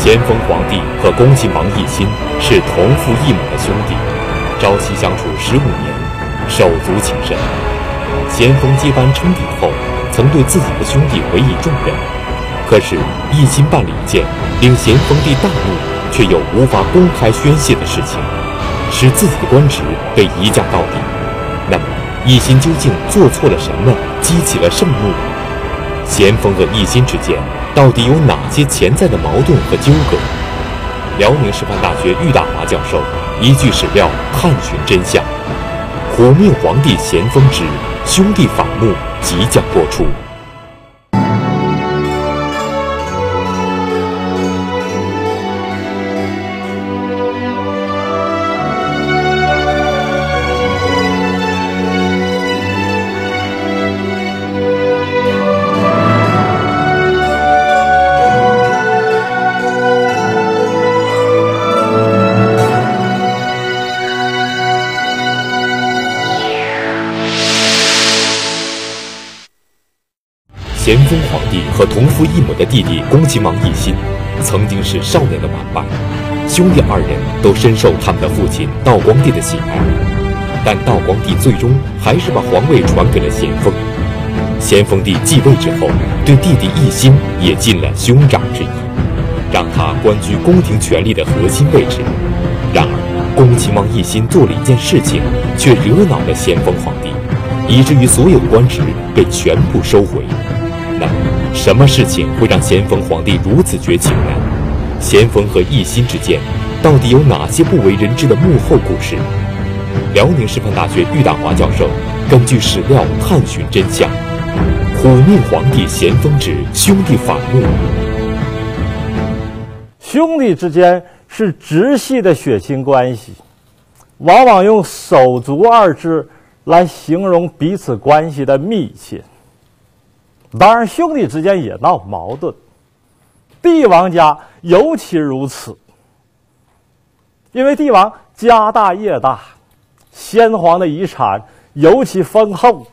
咸丰皇帝和恭亲王奕欣是同父异母的兄弟，朝夕相处15年，手足情深。咸丰接班称帝后，曾对自己的兄弟委以重任，可是奕欣办了一件令咸丰帝大怒却又无法公开宣泄的事情，使自己的官职被移驾到底。那么奕欣究竟做错了什么，激起了盛怒？咸丰和奕欣之间到底有哪些潜在的矛盾和纠葛？辽宁师范大学郁大华教授依据史料探寻真相。虎命皇帝咸丰之兄弟反目即将播出。咸丰皇帝和同父异母的弟弟恭亲王奕欣，曾经是少年的玩伴，兄弟二人都深受他们的父亲道光帝的喜爱，但道光帝最终还是把皇位传给了咸丰。咸丰帝继位之后，对弟弟奕欣也尽了兄长之意，让他官居宫廷权力的核心位置。然而，恭亲王奕欣做了一件事情，却惹恼了咸丰皇帝，以至于所有官职被全部收回。那么，什么事情会让咸丰皇帝如此绝情呢？咸丰和奕欣之间到底有哪些不为人知的幕后故事？辽宁师范大学郁大华教授根据史料探寻真相。虎命皇帝咸丰之兄弟反目。 兄弟之间是直系的血亲关系，往往用手足二字来形容彼此关系的密切。当然，兄弟之间也闹矛盾，帝王家尤其如此。因为帝王家大业大，先皇的遗产尤其丰厚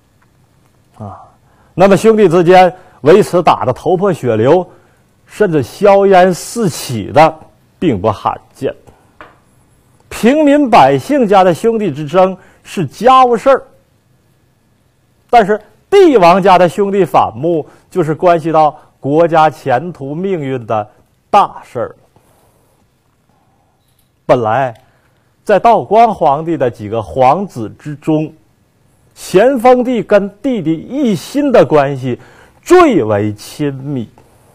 那么兄弟之间为此打得头破血流，甚至硝烟四起的并不罕见。平民百姓家的兄弟之争是家务事儿，但是帝王家的兄弟反目就是关系到国家前途命运的大事儿。本来在道光皇帝的几个皇子之中，咸丰帝跟弟弟奕欣的关系最为亲密。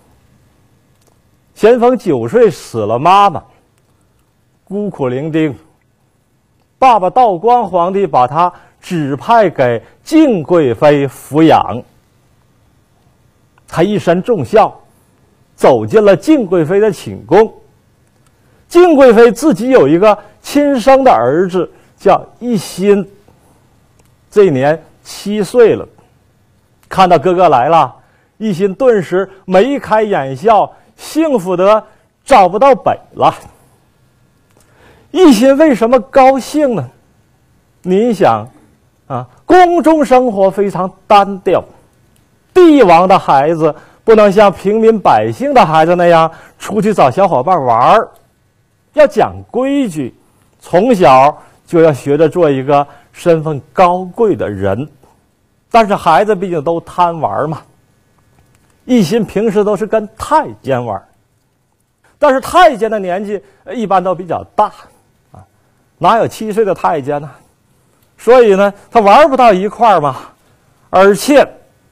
咸丰9岁死了妈妈，孤苦伶仃，爸爸道光皇帝把他指派给敬贵妃抚养。他一身重孝，走进了敬贵妃的寝宫。敬贵妃自己有一个亲生的儿子叫奕欣，这年7岁了。看到哥哥来了，奕欣顿时眉开眼笑，幸福得找不到北了。奕欣为什么高兴呢？您想宫中生活非常单调，帝王的孩子不能像平民百姓的孩子那样出去找小伙伴玩，要讲规矩，从小就要学着做一个身份高贵的人。但是孩子毕竟都贪玩嘛，奕欣平时都是跟太监玩，但是太监的年纪一般都比较大哪有7岁的太监呢？所以呢，他玩不到一块儿嘛。而且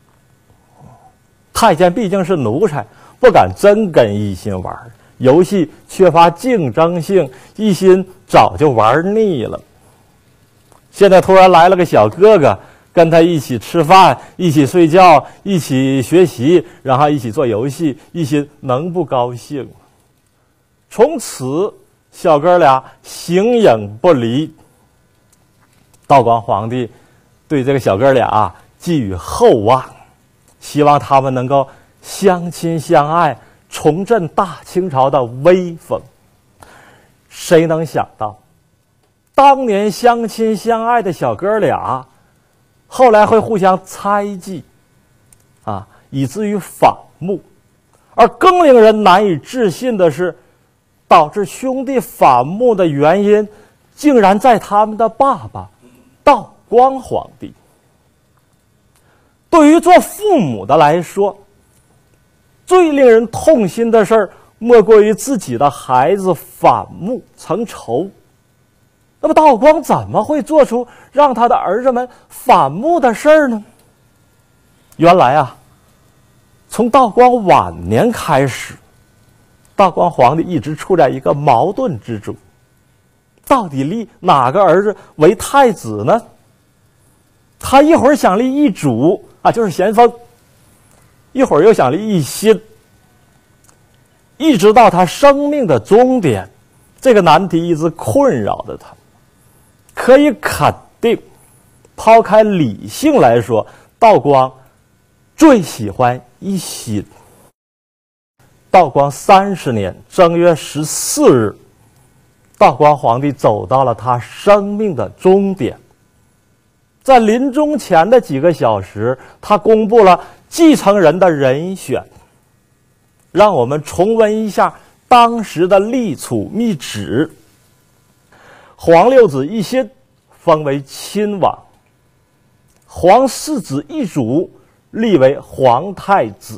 太监毕竟是奴才，不敢真跟奕欣玩，游戏缺乏竞争性，奕欣早就玩腻了。现在突然来了个小哥哥，跟他一起吃饭，一起睡觉，一起学习，然后一起做游戏，奕欣能不高兴吗？从此小哥俩形影不离。道光皇帝对这个小哥俩寄予厚望，希望他们能够相亲相爱，重振大清朝的威风。谁能想到，当年相亲相爱的小哥俩，后来会互相猜忌以至于反目， 而更令人难以置信的是，导致兄弟反目的原因竟然在他们的爸爸道光皇帝。对于做父母的来说，最令人痛心的事儿莫过于自己的孩子反目成仇。那么道光怎么会做出让他的儿子们反目的事儿呢？原来啊，从道光晚年开始，道光皇帝一直处在一个矛盾之中，到底立哪个儿子为太子呢？他一会儿想立奕主啊，就是咸丰，一会儿又想立奕欣，一直到他生命的终点，这个难题一直困扰着他。可以肯定，抛开理性来说，道光最喜欢奕欣。道光30年正月14日，道光皇帝走到了他生命的终点。在临终前的几个小时，他公布了继承人的人选。让我们重温一下当时的立储密旨。皇六子奕欣封为亲王，皇四子奕主立为皇太子。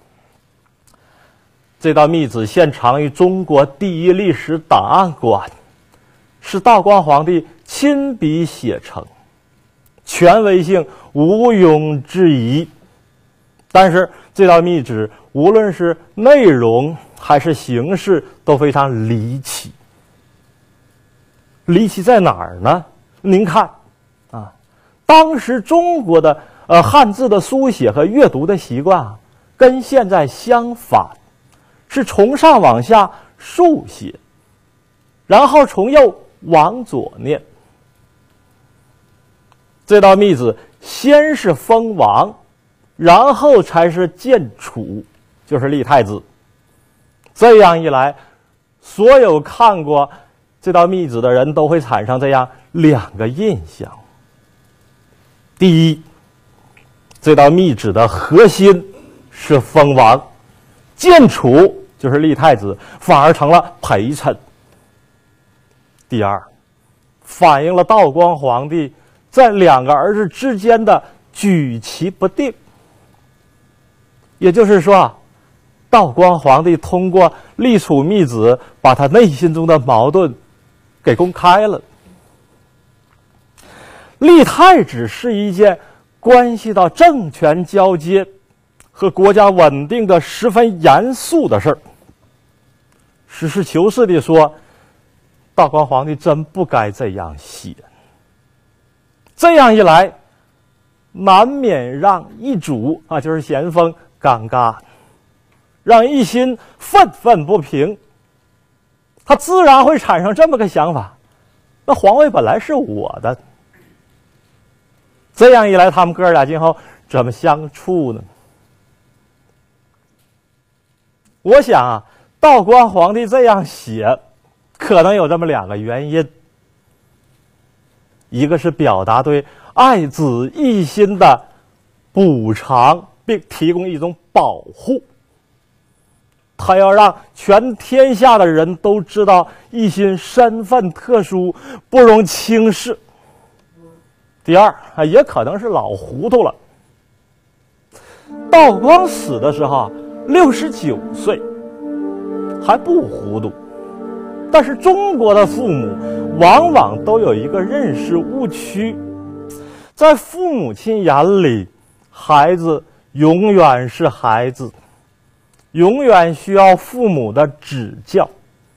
这道密旨现藏于中国第一历史档案馆，是道光皇帝亲笔写成，权威性毋庸置疑。但是这道密旨无论是内容还是形式都非常离奇。离奇在哪儿呢？您看啊，当时中国的汉字的书写和阅读的习惯啊，跟现在相反，是从上往下竖写，然后从右往左念。这道密旨先是封王，然后才是建储，就是立太子。这样一来，所有看过这道密旨的人都会产生这样两个印象。第一，这道密旨的核心是封王，建储就是立太子反而成了陪衬。第二，反映了道光皇帝在两个儿子之间的举棋不定。也就是说，道光皇帝通过立储密旨把他内心中的矛盾给公开了。立太子是一件关系到政权交接和国家稳定的十分严肃的事儿。实事求是地说，道光皇帝真不该这样写。这样一来，难免让奕主啊，就是咸丰尴尬，让奕欣愤愤不平。他自然会产生这么个想法：那皇位本来是我的。这样一来，他们哥俩今后怎么相处呢？我想啊，道光皇帝这样写，可能有这么两个原因。一个是表达对爱子奕欣的补偿，并提供一种保护。他要让全天下的人都知道奕欣身份特殊，不容轻视。第二，也可能是老糊涂了。道光死的时候69岁，还不糊涂。但是中国的父母往往都有一个认识误区，在父母亲眼里，孩子永远是孩子，永远需要父母的指教。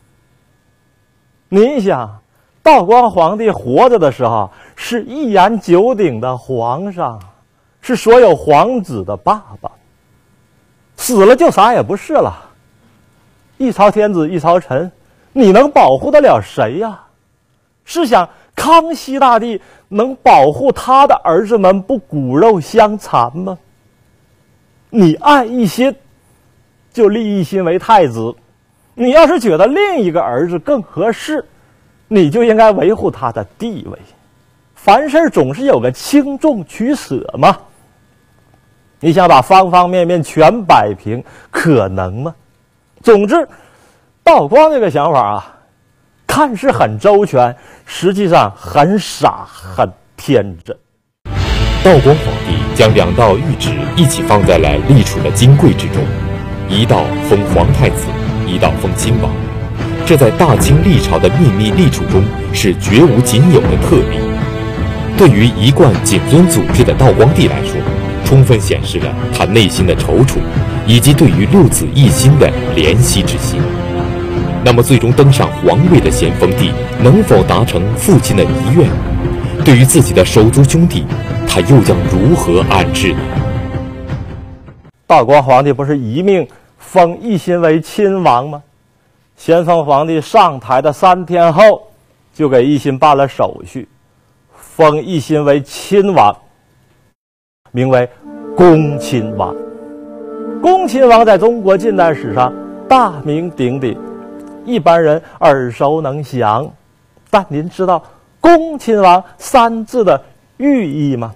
您想，道光皇帝活着的时候是一言九鼎的皇上，是所有皇子的爸爸，死了就啥也不是了。一朝天子一朝臣，你能保护得了谁呀？试想康熙大帝能保护他的儿子们不骨肉相残吗？你爱奕欣，就立奕欣为太子。你要是觉得另一个儿子更合适，你就应该维护他的地位。凡事总是有个轻重取舍嘛。 你想把方方面面全摆平，可能吗？总之，道光这个想法啊，看似很周全，实际上很傻很天真。 道光皇帝将2道谕旨一起放在了立储的金柜之中，一道封皇太子，一道封亲王。这在大清历朝的秘密立储中是绝无仅有的特例。对于一贯谨遵祖制的道光帝来说，充分显示了他内心的踌躇，以及对于6子一心的怜惜之心。那么最终登上皇位的咸丰帝能否达成父亲的遗愿？对于自己的手足兄弟，他又将如何安置呢？ 道光皇帝不是一命封奕欣为亲王吗？咸丰皇帝上台的3天后，就给奕欣办了手续，封奕欣为亲王，名为恭亲王。恭亲王在中国近代史上大名鼎鼎，一般人耳熟能详。但您知道恭亲王3字的寓意吗？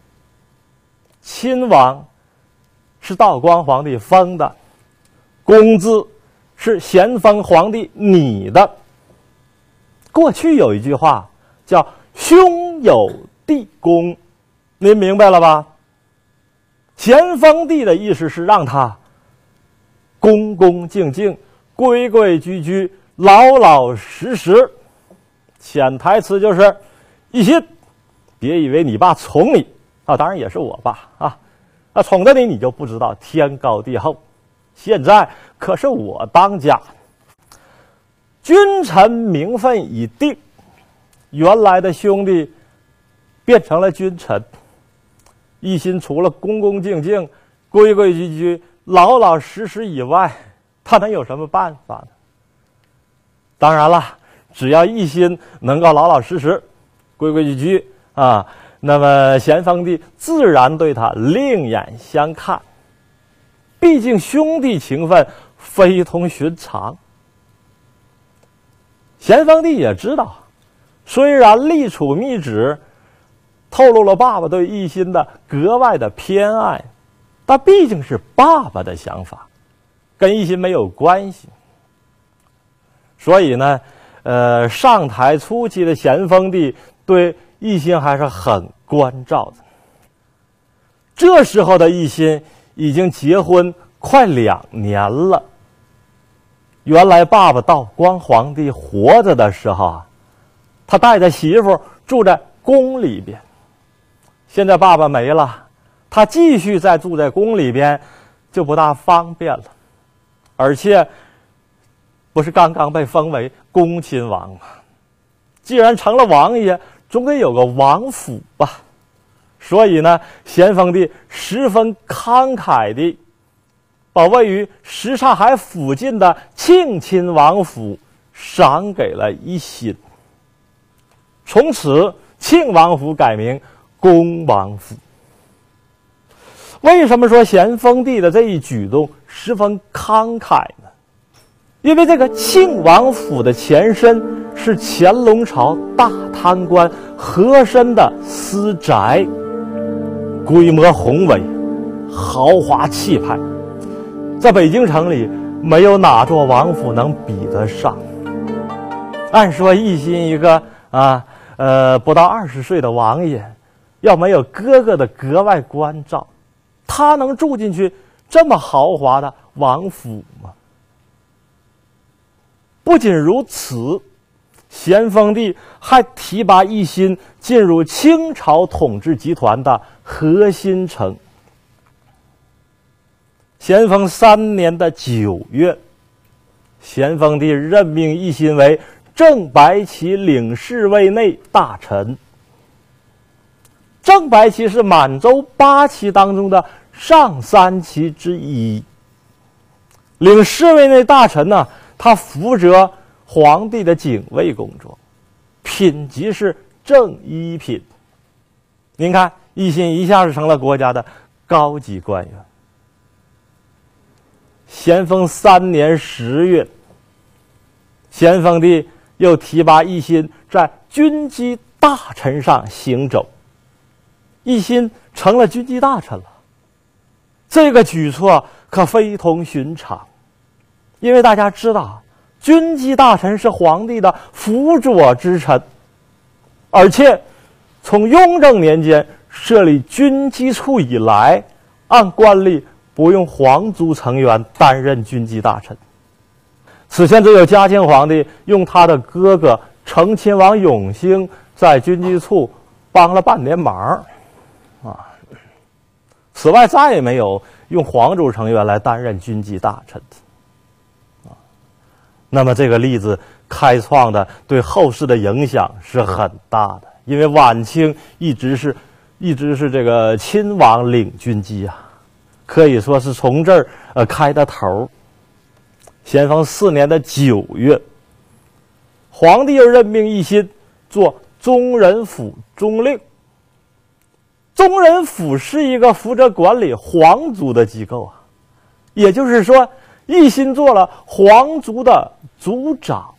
亲王是道光皇帝封的，恭字是咸丰皇帝拟的。过去有一句话叫兄友弟恭，您明白了吧？咸丰帝的意思是让他恭恭敬敬、规规矩矩、老老实实。潜台词就是：奕欣，别以为你爸宠你啊，当然也是我爸啊，宠着你就不知道天高地厚。现在可是我当家，君臣名分已定，原来的兄弟变成了君臣。奕欣除了恭恭敬敬、规规矩矩、老老实实以外，他能有什么办法呢？当然了，只要奕欣能够老老实实、规规矩矩啊，那么咸丰帝自然对他另眼相看。毕竟兄弟情分非同寻常。咸丰帝也知道，虽然立储密旨透露了爸爸对奕欣的格外的偏爱，但毕竟是爸爸的想法，跟奕欣没有关系。所以呢，上台初期的咸丰帝对奕欣还是很关照的。这时候的奕欣已经结婚快2年了。原来爸爸道光皇帝活着的时候啊，他带着媳妇住在宫里边。现在爸爸没了，他继续再住在宫里边，就不大方便了。而且，不是刚刚被封为恭亲王吗？既然成了王爷，总得有个王府吧。所以呢，咸丰帝十分慷慨地把位于什刹海附近的庆亲王府赏给了奕欣。从此，庆王府改名恭王府。为什么说咸丰帝的这一举动十分慷慨呢？因为这个庆王府的前身是乾隆朝大贪官和珅的私宅，规模宏伟，豪华气派，在北京城里没有哪座王府能比得上。按说奕欣一个不到20岁的王爷，要没有哥哥的格外关照，他能住进去这么豪华的王府吗？不仅如此，咸丰帝还提拔奕欣进入清朝统治集团的核心层。咸丰3年的9月，咸丰帝任命奕欣为正白旗领侍卫内大臣。正白旗是满洲8旗当中的上3旗之一。领侍卫内大臣呢，他负责皇帝的警卫工作，品级是正1品。您看，奕欣一下就成了国家的高级官员。咸丰3年10月，咸丰帝又提拔奕欣在军机大臣上行走，奕欣成了军机大臣了。 这个举措可非同寻常，因为大家知道，军机大臣是皇帝的辅佐之臣，而且从雍正年间设立军机处以来，按惯例不用皇族成员担任军机大臣。此前只有嘉庆皇帝用他的哥哥承亲王永兴在军机处帮了半年忙，此外再也没有用皇族成员来担任军机大臣。那么这个例子开创的对后世的影响是很大的，因为晚清一直是这个亲王领军机啊，可以说是从这儿开的头。咸丰4年的9月，皇帝又任命奕欣做宗人府中令。宗人府是一个负责管理皇族的机构啊，也就是说，奕欣做了皇族的族长。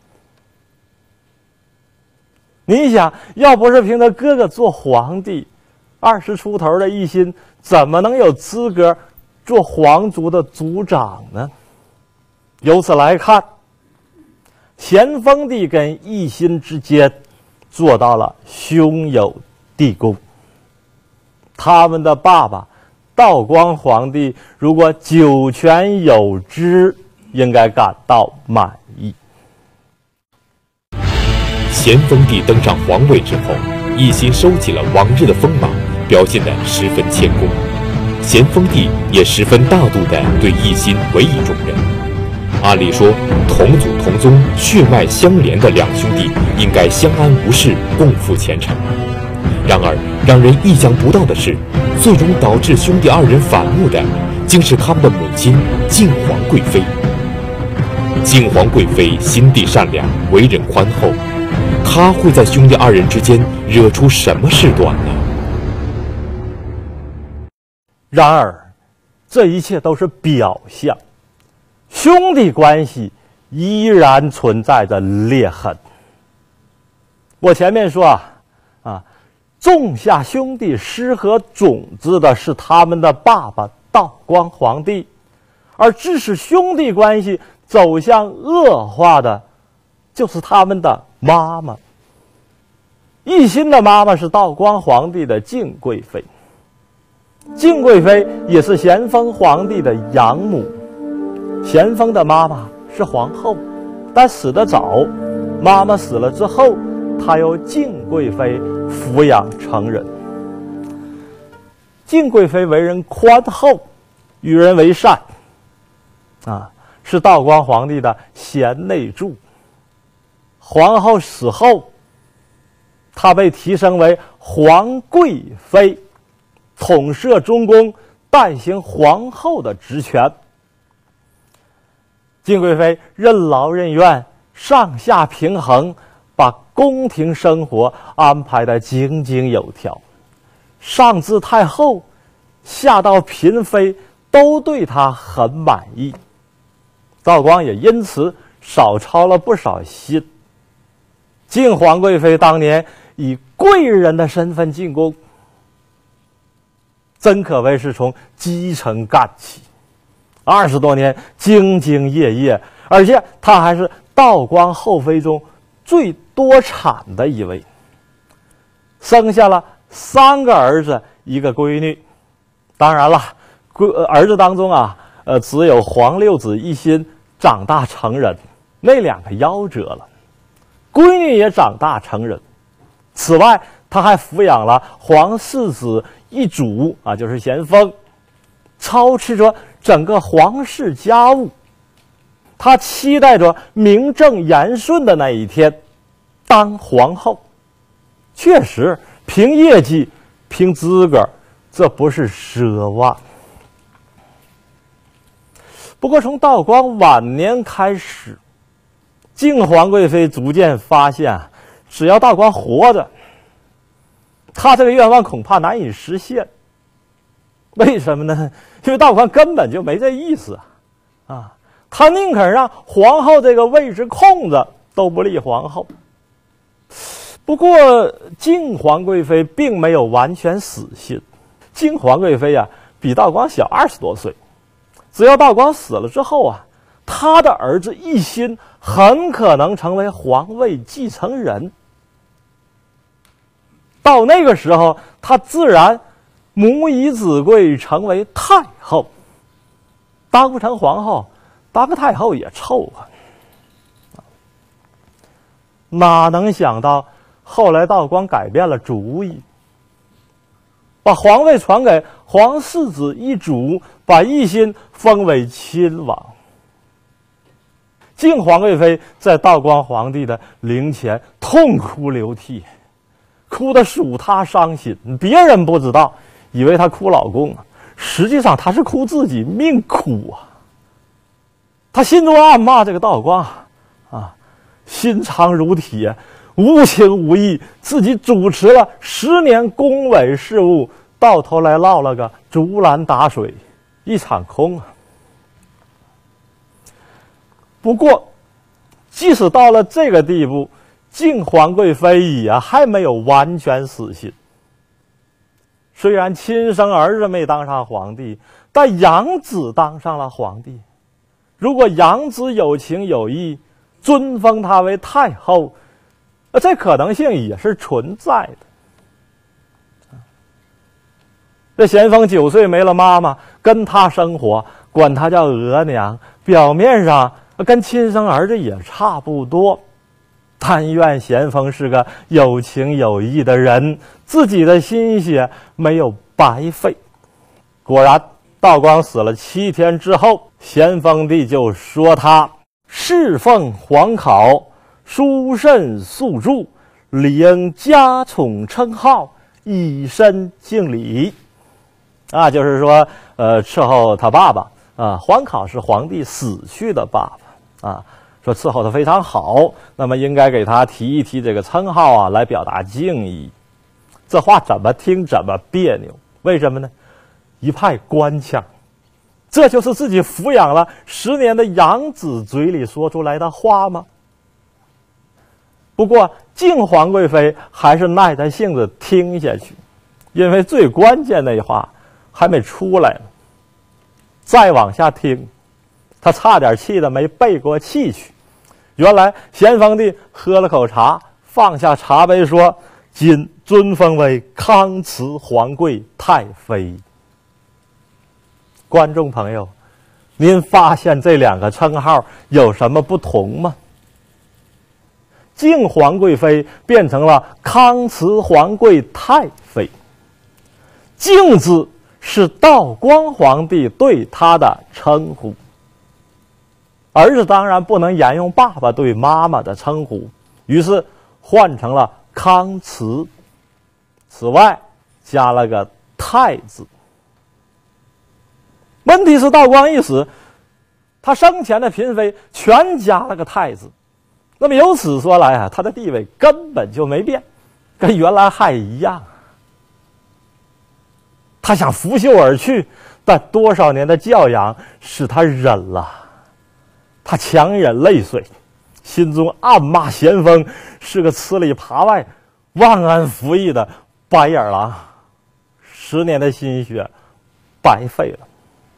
你想，要不是凭他哥哥做皇帝，20出头的奕欣怎么能有资格做皇族的族长呢？由此来看，咸丰帝跟奕欣之间做到了兄友弟恭。他们的爸爸道光皇帝如果九泉有知，应该感到满意。 咸丰帝登上皇位之后，奕欣收起了往日的锋芒，表现得十分谦恭。咸丰帝也十分大度地对奕欣委以重任。按理说，同祖同宗、血脉相连的两兄弟应该相安无事，共赴前程。然而，让人意想不到的是，最终导致兄弟二人反目的，竟是他们的母亲靖皇贵妃。靖皇贵妃心地善良，为人宽厚，她会在兄弟二人之间惹出什么事端呢？ 然而，这一切都是表象，兄弟关系依然存在着裂痕。我前面说种下兄弟失和种子的是他们的爸爸道光皇帝，而致使兄弟关系走向恶化的，就是他们的妈妈。奕欣的妈妈是道光皇帝的靖贵妃，靖贵妃也是咸丰皇帝的养母。咸丰的妈妈是皇后，但死得早，妈妈死了之后，她由靖贵妃抚养成人。靖贵妃为人宽厚，与人为善，是道光皇帝的贤内助。皇后死后，她被提升为皇贵妃，统摄中宫，代行皇后的职权。靖贵妃任劳任怨，上下平衡，把宫廷生活安排得井井有条，上至太后，下到嫔妃，都对她很满意。道光也因此少操了不少心。靖皇贵妃当年以贵人的身份进宫，真可谓是从基层干起，20多年兢兢业业，而且她还是道光后妃中最多产的一位，生下了3个儿子1个闺女。当然了，儿子当中只有皇六子奕欣长大成人，那2个夭折了，闺女也长大成人。此外，他还抚养了皇四子一主就是咸丰，操持着整个皇室家务。他期待着名正言顺的那一天当皇后。确实，凭业绩，凭资格，这不是奢望。不过从道光晚年开始，靖皇贵妃逐渐发现，只要道光活着，他这个愿望恐怕难以实现。为什么呢？因为道光根本就没这意思他宁肯让皇后这个位置空着，都不立皇后。不过靖皇贵妃并没有完全死心，靖皇贵妃比道光小20多岁。只要道光死了之后啊，他的儿子奕欣很可能成为皇位继承人。到那个时候，他自然母以子贵，成为太后。当不成皇后，当个太后也凑合。哪能想到后来道光改变了主意，把皇位传给皇四子一主，把奕欣封为亲王。敬皇贵妃在道光皇帝的灵前痛哭流涕，哭得属她伤心，别人不知道，以为她哭老公啊，实际上她是哭自己命苦啊。她心中暗骂这个道光啊，心肠如铁，无情无义，自己主持了10年宫闱事务，到头来落了个竹篮打水一场空啊。不过即使到了这个地步，敬皇贵妃也还没有完全死心。虽然亲生儿子没当上皇帝，但养子当上了皇帝。如果养子有情有义，尊封她为太后，这可能性也是存在的。这咸丰9岁没了妈妈，跟她生活，管她叫额娘，表面上跟亲生儿子也差不多。但愿咸丰是个有情有义的人，自己的心血没有白费。果然，道光死了7天之后，咸丰帝就说他侍奉皇考，殊甚肃注，理应加宠称号，以身敬礼。就是说，伺候他爸爸皇考是皇帝死去的爸爸说伺候他非常好，那么应该给他提一提这个称号来表达敬意。这话怎么听怎么别扭，为什么呢？一派官腔，这就是自己抚养了10年的养子嘴里说出来的话吗？不过敬皇贵妃还是耐着性子听下去，因为最关键那话还没出来呢。再往下听，他差点气得没背过气去。原来咸丰帝喝了口茶，放下茶杯说：“今尊封为康慈皇贵太妃。”观众朋友，您发现这2个称号有什么不同吗？敬皇贵妃变成了康慈皇贵太妃，敬字是道光皇帝对她的称呼。儿子当然不能沿用爸爸对妈妈的称呼，于是换成了康慈，此外加了个太字。问题是道光一死，他生前的嫔妃全加了个太字，那么由此说来他的地位根本就没变，跟原来还一样。他想拂袖而去，但多少年的教养使他忍了，他强忍泪水，心中暗骂咸丰是个吃里扒外、忘恩负义的白眼狼，10年的心血白费了。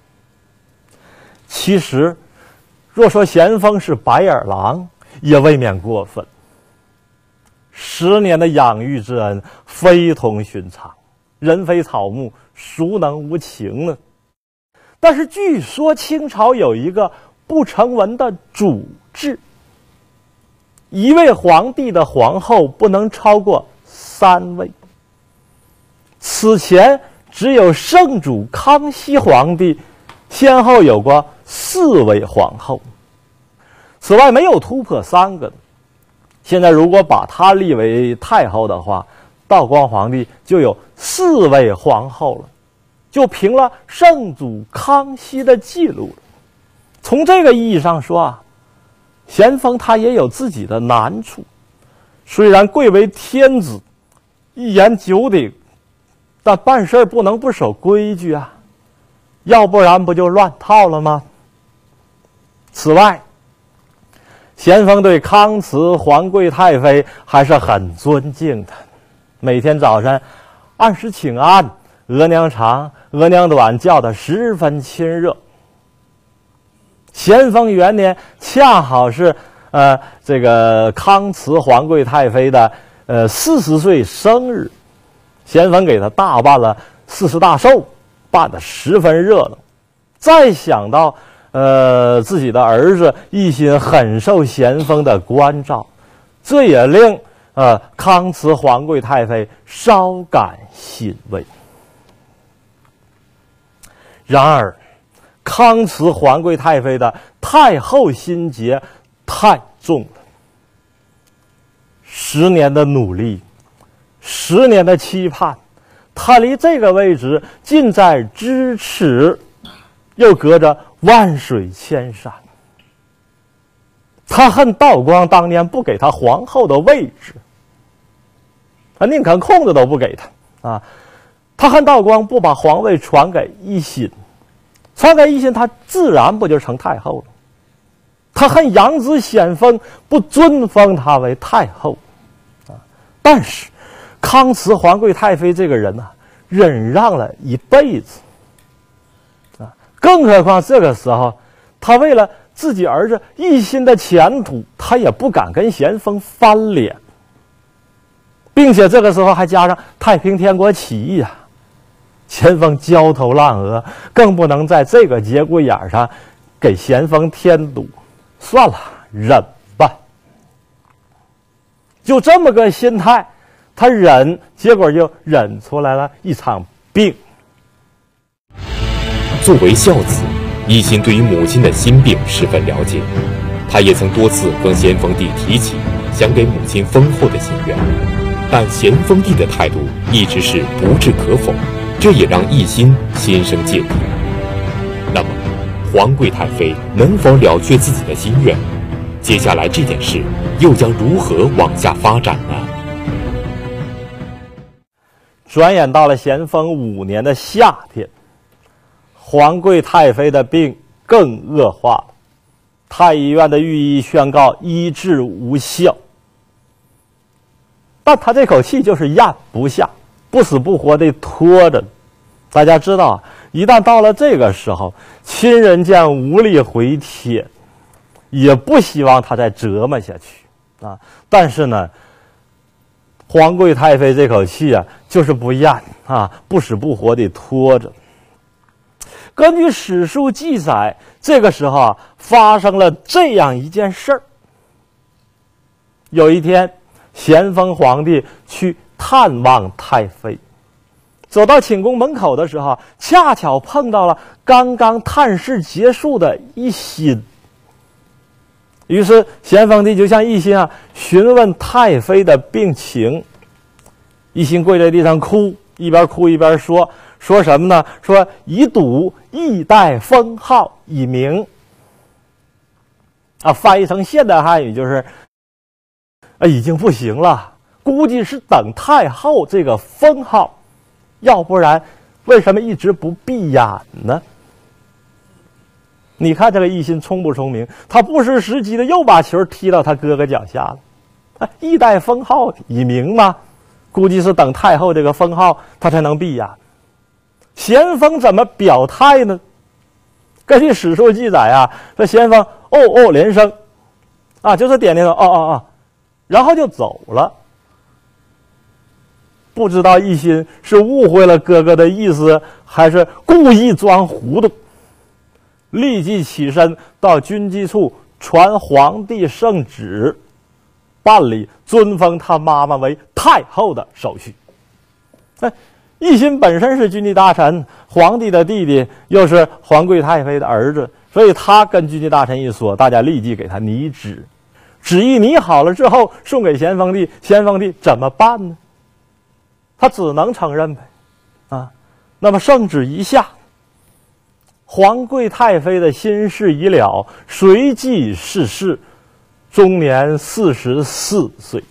其实若说咸丰是白眼狼也未免过分，10年的养育之恩非同寻常，人非草木，孰能无情呢？但是据说清朝有一个不成文的主制，一位皇帝的皇后不能超过3位。此前只有圣主康熙皇帝先后有过4位皇后，此外没有突破3个。现在如果把她立为太后的话，道光皇帝就有4位皇后了，就平了圣祖康熙的记录了。从这个意义上说咸丰他也有自己的难处。虽然贵为天子，一言九鼎，但办事不能不守规矩要不然不就乱套了吗？此外，咸丰对康慈皇贵太妃还是很尊敬的，每天早晨按时请安，额娘常额娘短叫得十分亲热。咸丰元年恰好是这个康慈皇贵太妃的40岁生日，咸丰给她大办了40大寿，办得十分热闹。再想到自己的儿子奕欣很受咸丰的关照，这也令康慈皇贵太妃稍感欣慰。然而康慈皇贵太妃的太后心结太重了，10年的努力，10年的期盼，她离这个位置近在咫尺，又隔着万水千山。她恨道光当年不给她皇后的位置，她宁肯空着都不给她啊！她恨道光不把皇位传给奕欣，传给奕欣，她自然不就成太后了。她恨养子咸丰不尊封她为太后啊！但是康慈皇贵太妃这个人呢，忍让了一辈子啊！更何况这个时候，她为了自己儿子奕欣的前途，她也不敢跟咸丰翻脸，并且这个时候还加上太平天国起义啊！咸丰焦头烂额，更不能在这个节骨眼上给咸丰添堵。算了，忍吧。就这么个心态，他忍，结果就忍出来了一场病。 作为孝子，奕欣对于母亲的心病十分了解，他也曾多次跟咸丰帝提起想给母亲封后的心愿，但咸丰帝的态度一直是不置可否，这也让奕欣心生芥蒂。那么皇贵太妃能否了却自己的心愿？接下来这件事又将如何往下发展呢？ 转眼到了咸丰5年的夏天，皇贵太妃的病更恶化了，太医院的御医宣告医治无效，但他这口气就是咽不下，不死不活地拖着。大家知道啊，一旦到了这个时候，亲人间无力回天，也不希望他再折磨下去啊。但是呢，皇贵太妃这口气啊，就是不咽啊，不死不活地拖着。根据史书记载，这个时候啊，发生了这样一件事儿。有一天，咸丰皇帝去探望太妃，走到寝宫门口的时候，恰巧碰到了刚刚探视结束的奕欣。于是咸丰帝就向奕欣询问太妃的病情。奕欣跪在地上哭，一边哭一边说什么呢？说已笃亦待封号以明。翻译成现代汉语就是已经不行了，估计是等太后这个封号，要不然为什么一直不闭眼呢？你看这个奕欣聪不聪明？他不失时机的又把球踢到他哥哥脚下了。一代封号以明嘛，估计是等太后这个封号，他才能闭眼。咸丰怎么表态呢？根据史书记载啊，这咸丰连声，就是点点头，然后就走了。不知道奕欣是误会了哥哥的意思，还是故意装糊涂，立即起身到军机处传皇帝圣旨，办理尊封他妈妈为太后的手续。奕欣本身是军机大臣，皇帝的弟弟，又是皇贵太妃的儿子，所以他跟军机大臣一说，大家立即给他拟旨。旨意拟好了之后，送给咸丰帝，咸丰帝怎么办呢？他只能承认呗，那么圣旨一下，皇贵太妃的心事已了，随即逝世，终年44岁。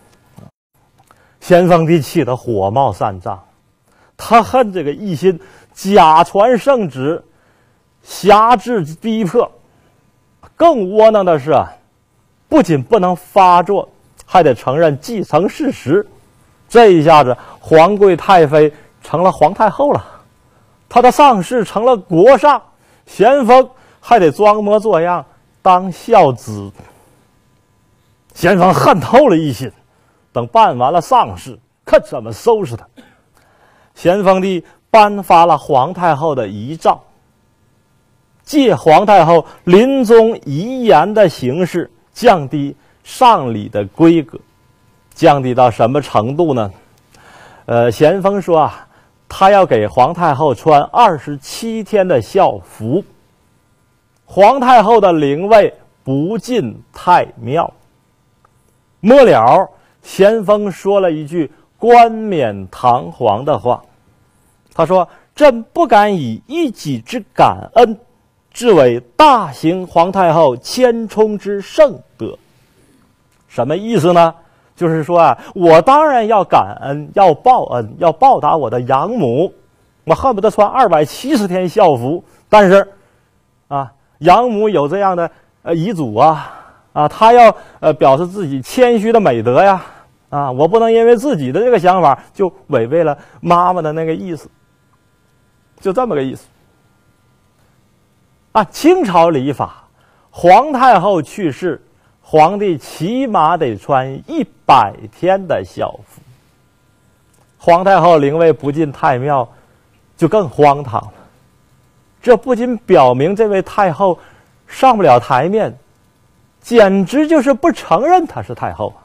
咸丰帝气得火冒三丈，他恨这个奕欣假传圣旨，挟制逼迫。更窝囊的是不仅不能发作，还得承认继承事实。这一下子，皇贵太妃成了皇太后了， 他的丧事成了国丧，咸丰还得装模作样当孝子。咸丰恨透了奕欣，等办完了丧事，可怎么收拾他？咸丰帝颁发了皇太后的遗诏，借皇太后临终遗言的形式降低丧礼的规格。降低到什么程度呢？咸丰说啊，他要给皇太后穿27天的孝服，皇太后的灵位不进太庙。末了，咸丰说了一句冠冕堂皇的话，他说：“朕不敢以一己之感恩，至为大行皇太后千冲之圣德。”什么意思呢？就是说啊，我当然要感恩，要报恩，要报答我的养母，我恨不得穿270天孝服。但是，养母有这样的遗嘱他要表示自己谦虚的美德呀，我不能因为自己的这个想法就违背了妈妈的那个意思，就这么个意思。清朝礼法，皇太后去世，皇帝起码得穿100天的孝服。皇太后灵位不进太庙，就更荒唐了。这不仅表明这位太后上不了台面，简直就是不承认她是太后。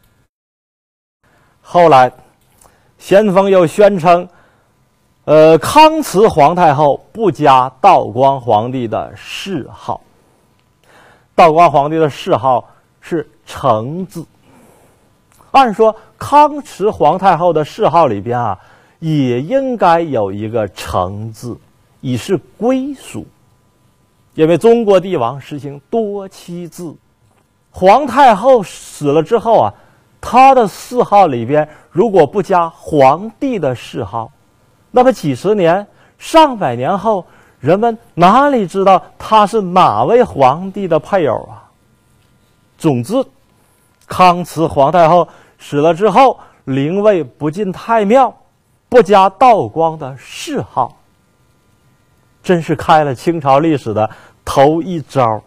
后来，咸丰又宣称，康慈皇太后不加道光皇帝的谥号。道光皇帝的谥号是承字，按说康慈皇太后的谥号里边也应该有一个承字，以示归属。因为中国帝王实行多妻制，皇太后死了之后她的谥号里边如果不加皇帝的谥号，那么几十年、上百年后，人们哪里知道他是哪位皇帝的配偶总之，康慈皇太后死了之后，灵位不进太庙，不加道光的谥号，真是开了清朝历史的头一招。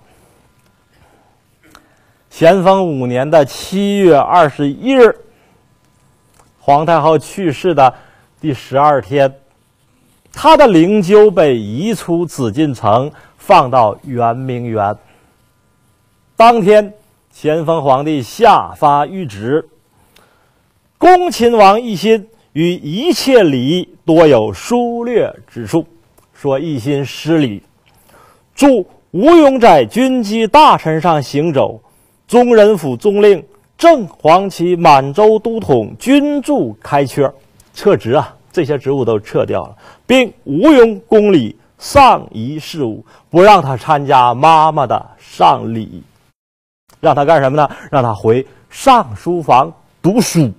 咸丰5年的7月21日，皇太后去世的第12天，她的灵柩被移出紫禁城，放到圆明园。当天，咸丰皇帝下发谕旨，恭亲王奕欣于一切礼仪多有疏略之处，说奕欣失礼，祝吴永在军机大臣上行走，宗人府宗令，正黄旗满洲都统均驻开缺，撤职这些职务都撤掉了，并无庸宫里丧仪事务，不让他参加妈妈的丧礼。让他干什么呢？让他回上书房读书，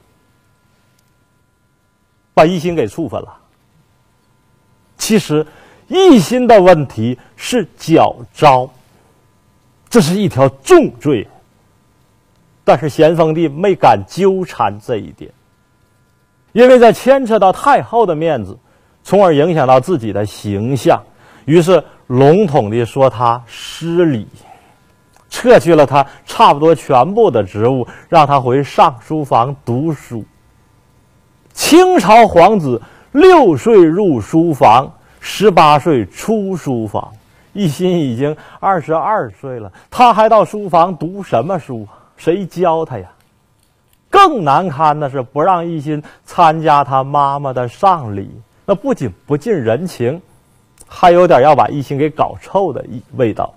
把奕欣给处分了。其实奕欣的问题是矫诏，这是一条重罪，但是咸丰帝没敢纠缠这一点，因为在牵扯到太后的面子，从而影响到自己的形象，于是笼统地说他失礼，撤去了他差不多全部的职务，让他回上书房读书。清朝皇子6岁入书房，18岁出书房，奕欣已经22岁了，他还到书房读什么书？谁教他呀？更难堪的是不让奕欣参加他妈妈的丧礼，那不仅不近人情，还有点要把奕欣给搞臭的味道。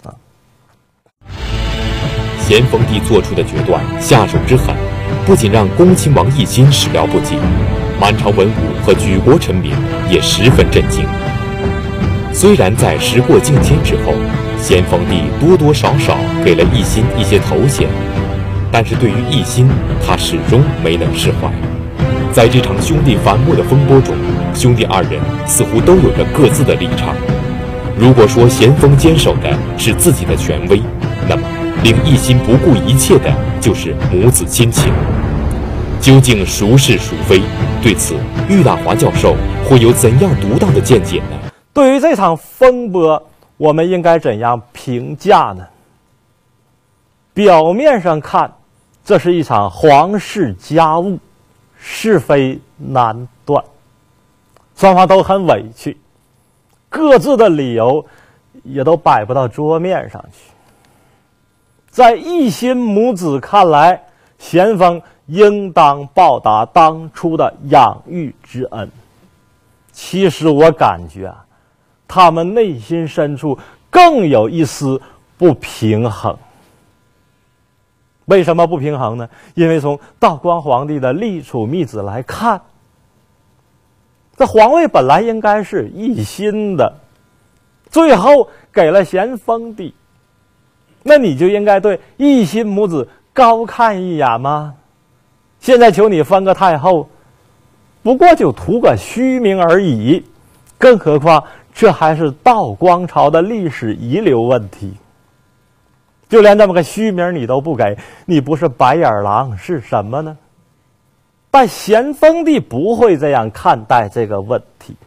咸丰帝做出的决断下手之狠，不仅让恭亲王奕欣始料不及，满朝文武和举国臣民也十分震惊。虽然在时过境迁之后，咸丰帝多多少少给了奕欣一些头衔，但是对于奕欣，他始终没能释怀。在这场兄弟反目的风波中，兄弟二人似乎都有着各自的立场。如果说咸丰坚守的是自己的权威，那么令奕欣不顾一切的就是母子亲情。 究竟孰是孰非？对此，郁大华教授会有怎样独到的见解呢？ 对于这场风波，我们应该怎样评价呢？表面上看，这是一场皇室家务，是非难断，双方都很委屈，各自的理由也都摆不到桌面上去。在奕欣母子看来，咸丰应当报答当初的养育之恩。其实我感觉他们内心深处更有一丝不平衡。为什么不平衡呢？因为从道光皇帝的立储密旨来看，这皇位本来应该是奕欣的，最后给了咸丰帝，那你就应该对奕欣母子高看一眼吗？现在求你封个太后，不过就图个虚名而已，更何况这还是道光朝的历史遗留问题。就连这么个虚名你都不给，你不是白眼狼是什么呢？但咸丰帝不会这样看待这个问题。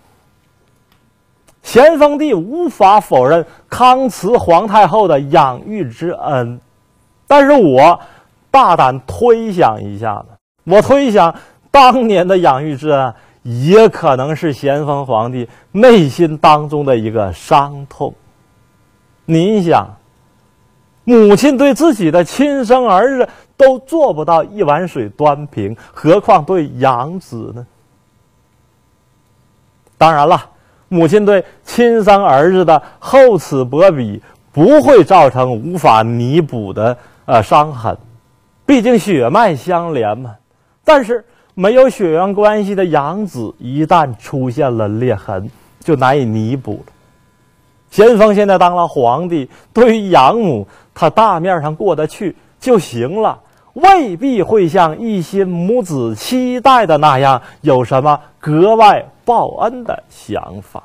咸丰帝无法否认康慈皇太后的养育之恩，但是我大胆推想一下子，我推想当年的养育之恩也可能是咸丰皇帝内心当中的一个伤痛。您想，母亲对自己的亲生儿子都做不到一碗水端平，何况对养子呢？当然了，母亲对亲生儿子的厚此薄彼不会造成无法弥补的伤痕，毕竟血脉相连嘛。但是没有血缘关系的养子一旦出现了裂痕，就难以弥补了。咸丰现在当了皇帝，对于养母他大面上过得去就行了，未必会像奕欣母子期待的那样有什么格外报恩的想法。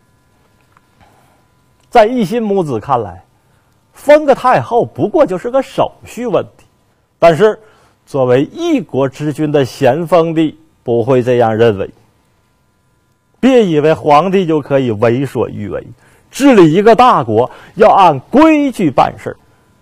在奕欣母子看来，封个太后不过就是个手续问题，但是作为一国之君的咸丰帝不会这样认为。别以为皇帝就可以为所欲为，治理一个大国要按规矩办事。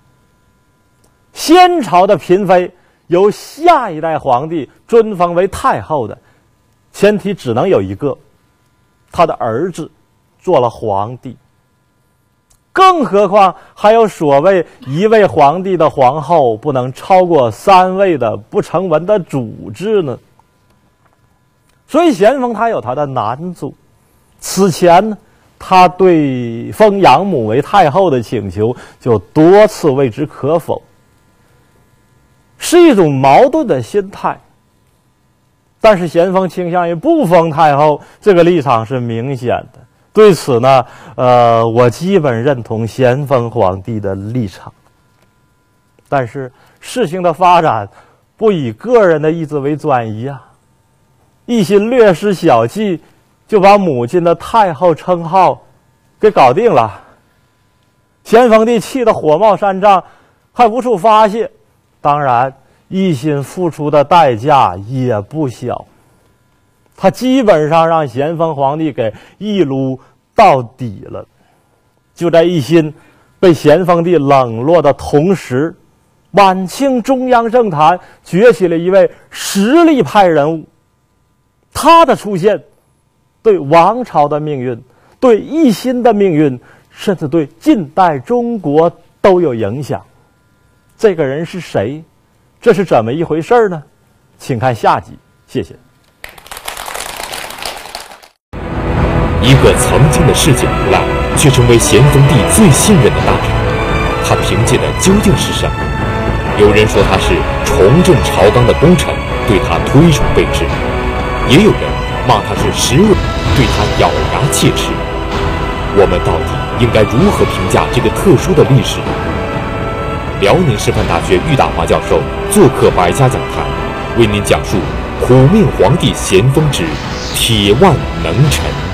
先朝的嫔妃由下一代皇帝尊封为太后的，前提只能有一个，他的儿子做了皇帝。更何况还有所谓一位皇帝的皇后不能超过3位的不成文的主制呢。所以咸丰他有他的难处。此前呢，他对封养母为太后的请求就多次为之可否，是一种矛盾的心态。但是咸丰倾向于不封太后，这个立场是明显的。对此呢，我基本认同咸丰皇帝的立场。但是事情的发展不以个人的意志为转移啊，奕欣略施小计，就把母亲的太后称号给搞定了。咸丰帝气得火冒三丈，还无处发泄。当然，奕欣付出的代价也不小，他基本上让咸丰皇帝给一撸到底了。就在奕欣被咸丰帝冷落的同时，晚清中央政坛崛起了一位实力派人物，他的出现对王朝的命运，对奕欣的命运，甚至对近代中国都有影响。这个人是谁？这是怎么一回事呢？请看下集，谢谢。 一个曾经的市井无赖，却成为咸丰帝最信任的大臣，他凭借的究竟是什么？有人说他是重振朝纲的功臣，对他推崇备至；也有人骂他是食恶，对他咬牙切齿。我们到底应该如何评价这个特殊的历史？辽宁师范大学郁大华教授做客百家讲坛，为您讲述苦命皇帝咸丰之铁腕能臣。